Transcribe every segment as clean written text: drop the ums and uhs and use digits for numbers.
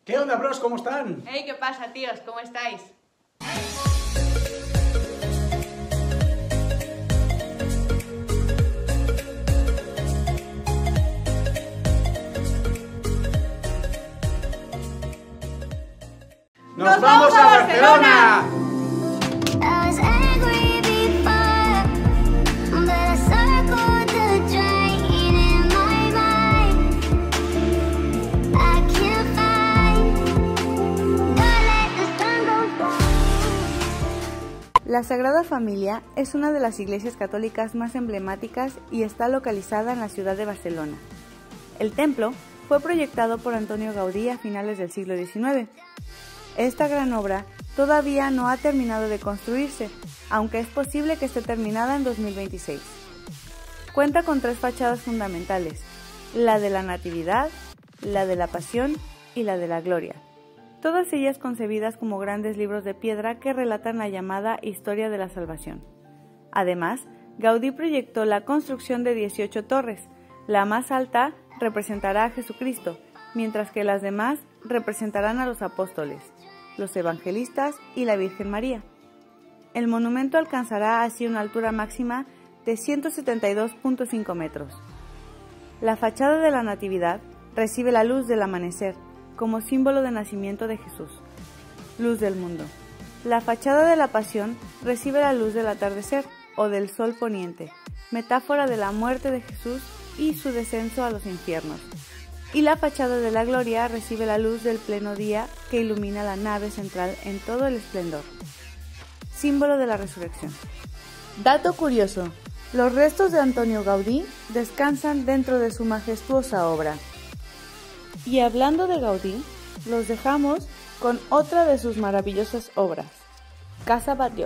¿Qué onda, bros? ¿Cómo están? Hey, ¿qué pasa, tíos? ¿Cómo estáis? ¡Nos vamos a Barcelona! La Sagrada Familia es una de las iglesias católicas más emblemáticas y está localizada en la ciudad de Barcelona. El templo fue proyectado por Antonio Gaudí a finales del siglo XIX. Esta gran obra todavía no ha terminado de construirse, aunque es posible que esté terminada en 2026. Cuenta con 3 fachadas fundamentales, la de la Natividad, la de la Pasión y la de la Gloria. Todas ellas concebidas como grandes libros de piedra que relatan la llamada Historia de la Salvación. Además, Gaudí proyectó la construcción de 18 torres. La más alta representará a Jesucristo, mientras que las demás representarán a los apóstoles, los evangelistas y la Virgen María. El monumento alcanzará así una altura máxima de 172.5 metros. La fachada de la Natividad recibe la luz del amanecer, como símbolo de nacimiento de Jesús, luz del mundo. La fachada de la Pasión recibe la luz del atardecer o del sol poniente, metáfora de la muerte de Jesús y su descenso a los infiernos. Y la fachada de la Gloria recibe la luz del pleno día que ilumina la nave central en todo el esplendor, símbolo de la resurrección. Dato curioso: los restos de Antonio Gaudí descansan dentro de su majestuosa obra. Y hablando de Gaudí, los dejamos con otra de sus maravillosas obras, Casa Batlló.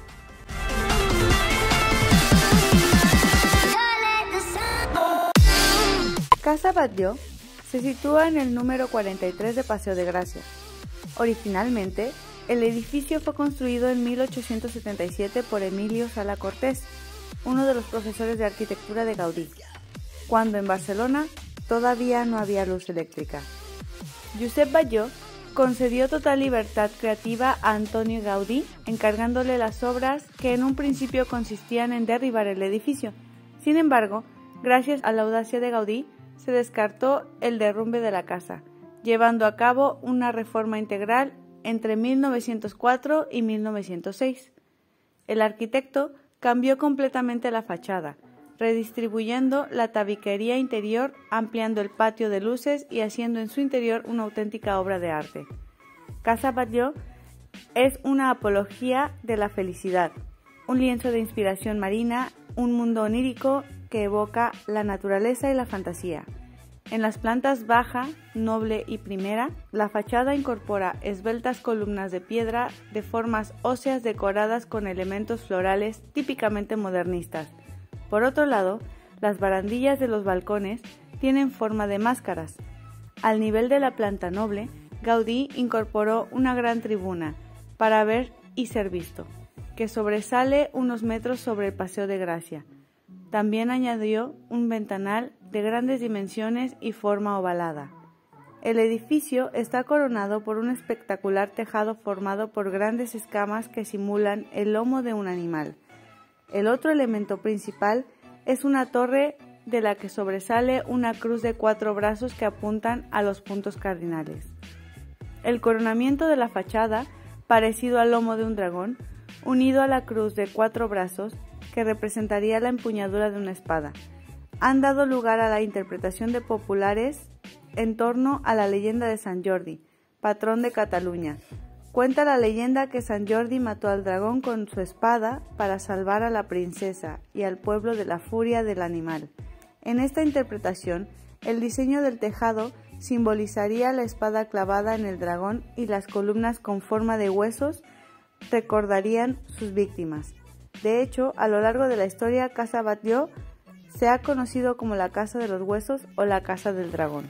Casa Batlló se sitúa en el número 43 de Paseo de Gracia. Originalmente, el edificio fue construido en 1877 por Emilio Sala Cortés, uno de los profesores de arquitectura de Gaudí, cuando en Barcelona todavía no había luz eléctrica. Josep Batlló concedió total libertad creativa a Antonio Gaudí, encargándole las obras que en un principio consistían en derribar el edificio. Sin embargo, gracias a la audacia de Gaudí, se descartó el derrumbe de la casa, llevando a cabo una reforma integral entre 1904 y 1906. El arquitecto cambió completamente la fachada, redistribuyendo la tabiquería interior, ampliando el patio de luces y haciendo en su interior una auténtica obra de arte. Casa Batlló es una apología de la felicidad, un lienzo de inspiración marina, un mundo onírico que evoca la naturaleza y la fantasía. En las plantas baja, noble y primera, la fachada incorpora esbeltas columnas de piedra de formas óseas decoradas con elementos florales típicamente modernistas. Por otro lado, las barandillas de los balcones tienen forma de máscaras. Al nivel de la planta noble, Gaudí incorporó una gran tribuna para ver y ser visto, que sobresale unos metros sobre el Paseo de Gracia. También añadió un ventanal de grandes dimensiones y forma ovalada. El edificio está coronado por un espectacular tejado formado por grandes escamas que simulan el lomo de un animal. El otro elemento principal es una torre de la que sobresale una cruz de 4 brazos que apuntan a los puntos cardinales. El coronamiento de la fachada, parecido al lomo de un dragón, unido a la cruz de 4 brazos, que representaría la empuñadura de una espada, han dado lugar a la interpretación de populares en torno a la leyenda de Sant Jordi, patrón de Cataluña. Cuenta la leyenda que Sant Jordi mató al dragón con su espada para salvar a la princesa y al pueblo de la furia del animal. En esta interpretación, el diseño del tejado simbolizaría la espada clavada en el dragón y las columnas con forma de huesos recordarían sus víctimas. De hecho, a lo largo de la historia, Casa Batlló se ha conocido como la Casa de los Huesos o la Casa del Dragón.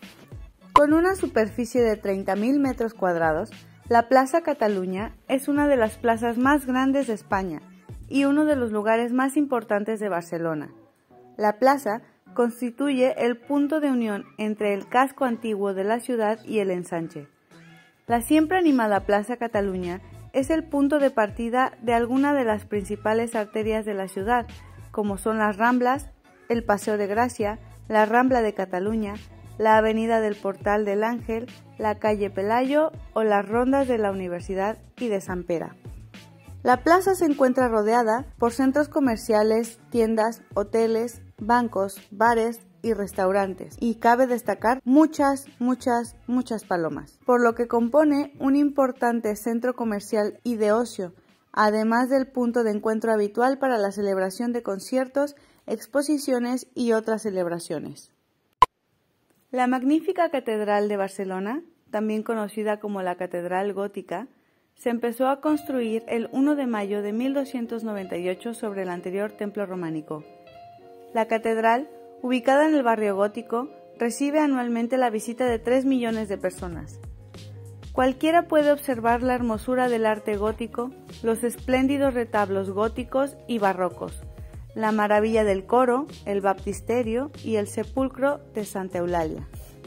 Con una superficie de 30.000 metros cuadrados, la Plaza Cataluña es una de las plazas más grandes de España y uno de los lugares más importantes de Barcelona. La plaza constituye el punto de unión entre el casco antiguo de la ciudad y el ensanche. La siempre animada Plaza Cataluña es el punto de partida de algunas de las principales arterias de la ciudad, como son las Ramblas, el Paseo de Gracia, la Rambla de Cataluña, la Avenida del Portal del Ángel, la calle Pelayo o las rondas de la Universidad y de Sant Pere. La plaza se encuentra rodeada por centros comerciales, tiendas, hoteles, bancos, bares y restaurantes, y cabe destacar muchas palomas, por lo que compone un importante centro comercial y de ocio, además del punto de encuentro habitual para la celebración de conciertos, exposiciones y otras celebraciones. La magnífica Catedral de Barcelona, también conocida como la Catedral Gótica, se empezó a construir el 1 de mayo de 1298 sobre el anterior templo románico. La catedral, ubicada en el barrio gótico, recibe anualmente la visita de 3 millones de personas. Cualquiera puede observar la hermosura del arte gótico, los espléndidos retablos góticos y barrocos, la maravilla del coro, el baptisterio y el sepulcro de Santa Eulalia.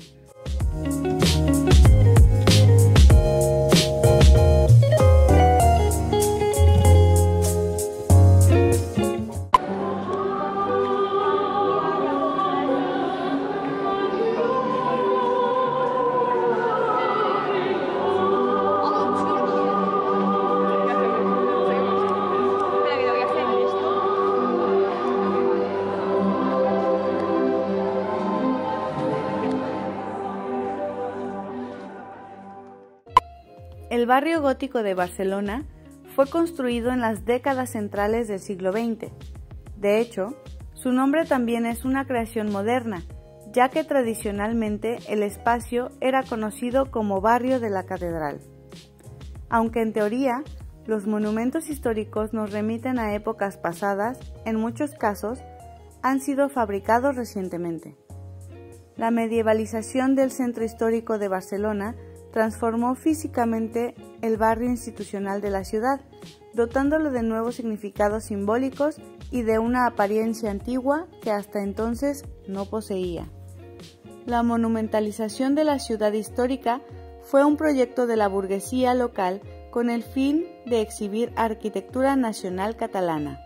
El barrio gótico de Barcelona fue construido en las décadas centrales del siglo XX. De hecho, su nombre también es una creación moderna, ya que tradicionalmente el espacio era conocido como Barrio de la Catedral. Aunque en teoría los monumentos históricos nos remiten a épocas pasadas, en muchos casos han sido fabricados recientemente. La medievalización del centro histórico de Barcelona transformó físicamente el barrio institucional de la ciudad, dotándolo de nuevos significados simbólicos y de una apariencia antigua que hasta entonces no poseía. La monumentalización de la ciudad histórica fue un proyecto de la burguesía local con el fin de exhibir arquitectura nacional catalana.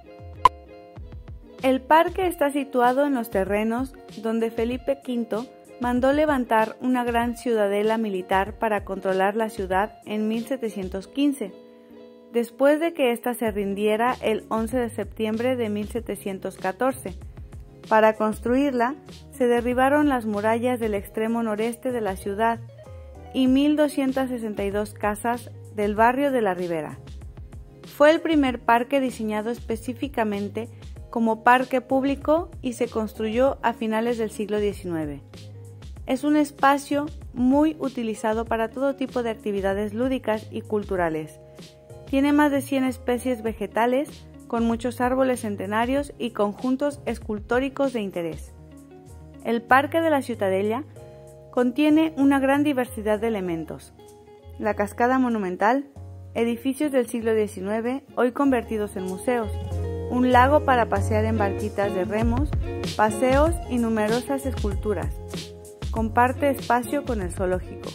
El parque está situado en los terrenos donde Felipe V mandó levantar una gran ciudadela militar para controlar la ciudad en 1715, después de que ésta se rindiera el 11 de septiembre de 1714. Para construirla, se derribaron las murallas del extremo noreste de la ciudad y 1.262 casas del barrio de la Ribera. Fue el primer parque diseñado específicamente como parque público y se construyó a finales del siglo XIX. Es un espacio muy utilizado para todo tipo de actividades lúdicas y culturales. Tiene más de 100 especies vegetales, con muchos árboles centenarios y conjuntos escultóricos de interés. El Parque de la Ciutadella contiene una gran diversidad de elementos. La cascada monumental, edificios del siglo XIX, hoy convertidos en museos, un lago para pasear en barquitas de remos, paseos y numerosas esculturas. Comparte espacio con el zoológico.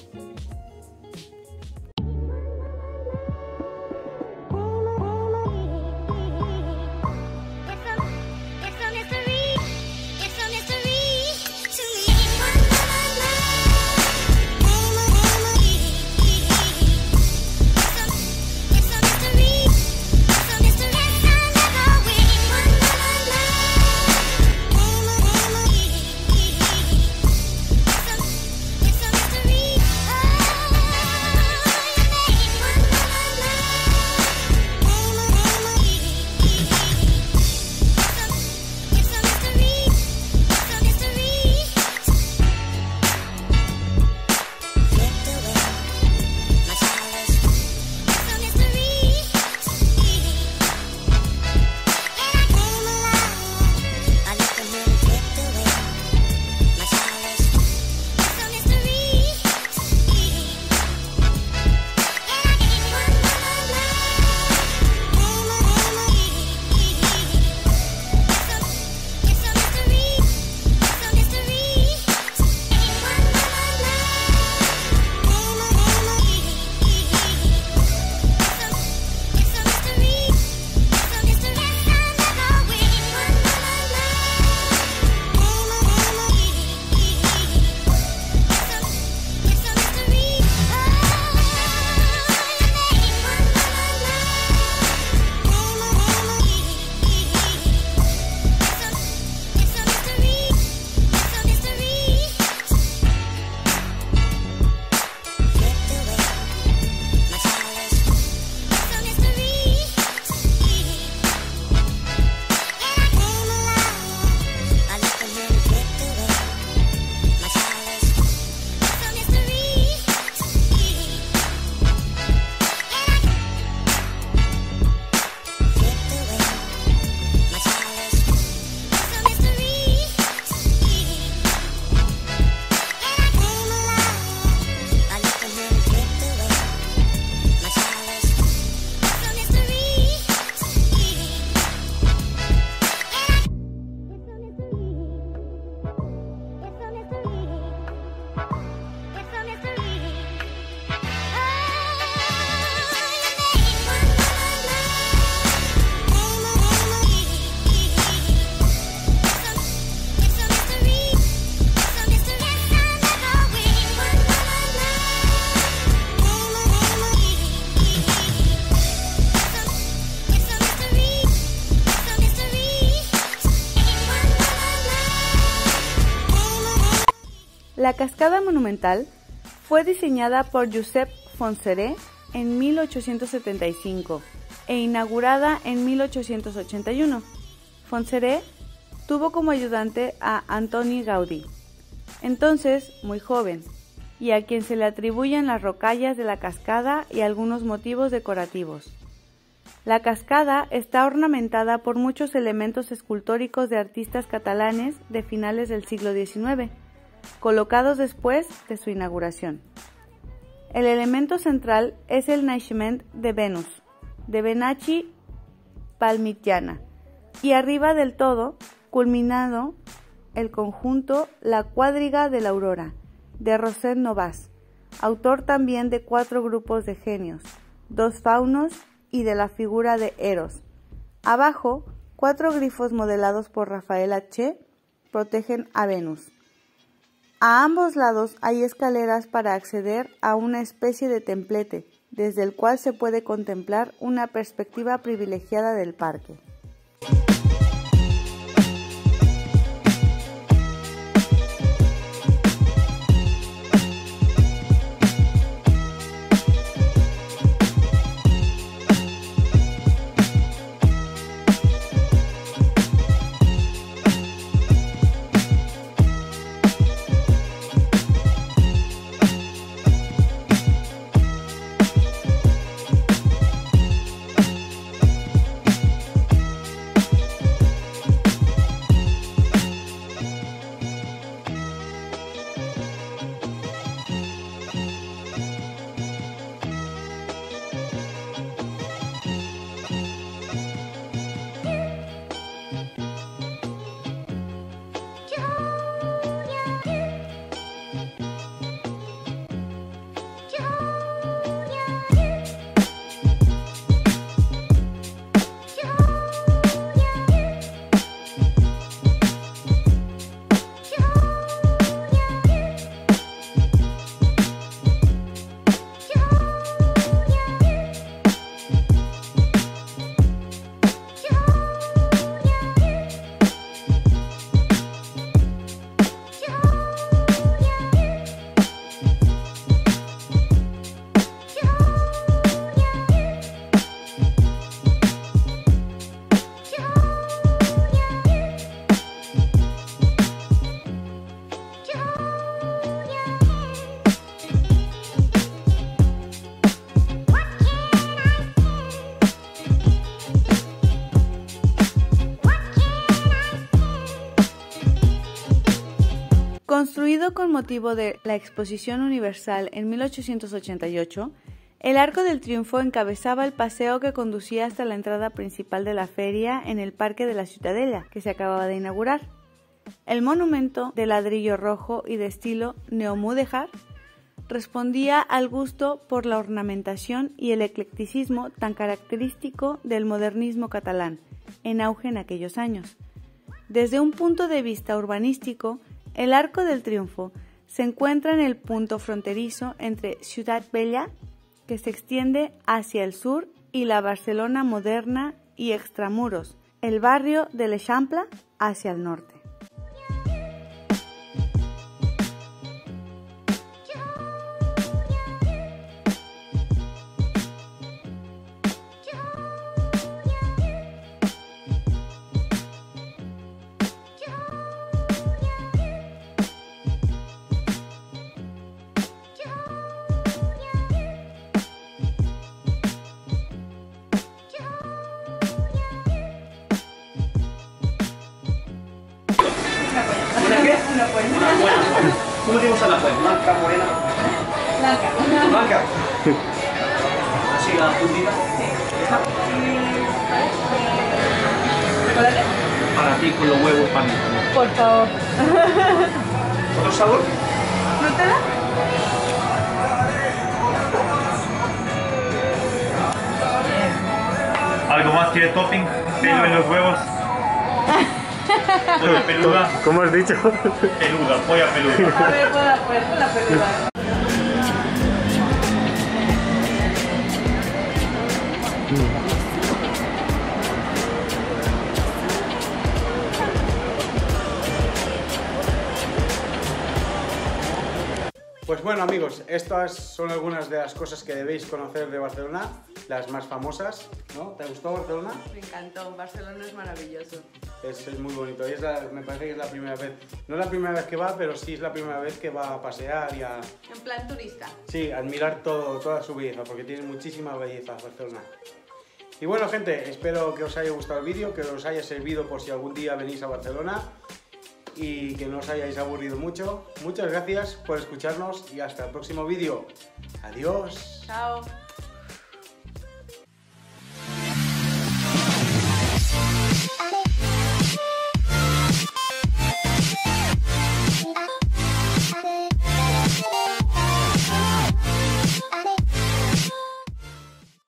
La cascada monumental fue diseñada por Josep Fontserè en 1875 e inaugurada en 1881. Fontserè tuvo como ayudante a Antoni Gaudí, entonces muy joven, y a quien se le atribuyen las rocallas de la cascada y algunos motivos decorativos. La cascada está ornamentada por muchos elementos escultóricos de artistas catalanes de finales del siglo XIX, colocados después de su inauguración. El elemento central es el Naixement de Venus, de Benachi Palmitjana, y arriba del todo, culminado el conjunto La Cuadriga de la Aurora, de Roset Novas, autor también de 4 grupos de genios, 2 faunos y de la figura de Eros. Abajo, 4 grifos modelados por Rafael H. protegen a Venus. A ambos lados hay escaleras para acceder a una especie de templete, desde el cual se puede contemplar una perspectiva privilegiada del parque. Construido con motivo de la Exposición Universal en 1888, el Arco del Triunfo encabezaba el paseo que conducía hasta la entrada principal de la feria en el Parque de la Ciutadella, que se acababa de inaugurar. El monumento de ladrillo rojo y de estilo neomúdéjar respondía al gusto por la ornamentación y el eclecticismo tan característico del modernismo catalán, en auge en aquellos años. Desde un punto de vista urbanístico, el Arco del Triunfo se encuentra en el punto fronterizo entre Ciutat Vella, que se extiende hacia el sur, y la Barcelona moderna y extramuros, el barrio de l'Eixample, hacia el norte. ¿Cómo te gusta la fuente? Blanca, morena. Blanca. Blanca. Así la puntita. ¿Chocolate? Para ti con los huevos, para mí. Por favor. ¿Otro sabor? ¿Nutella? ¿Algo más quiere topping? ¿Pelo en los huevos? ¿Polla peluda? ¿Cómo has dicho? Peluda, polla peluda. A ver, puedo la peluda. bueno amigos, estas son algunas de las cosas que debéis conocer de Barcelona, las más famosas, ¿no? ¿Te gustó Barcelona? Me encantó, Barcelona es maravilloso. Es muy bonito y me parece que es la primera vez, no es la primera vez que va, pero sí es la primera vez que va a pasear y a... En plan turista. Sí, admirar toda su belleza, porque tiene muchísima belleza Barcelona. Y bueno gente, espero que os haya gustado el vídeo, que os haya servido por si algún día venís a Barcelona y que no os hayáis aburrido mucho. Muchas gracias por escucharnos y hasta el próximo vídeo. Adiós. Chao.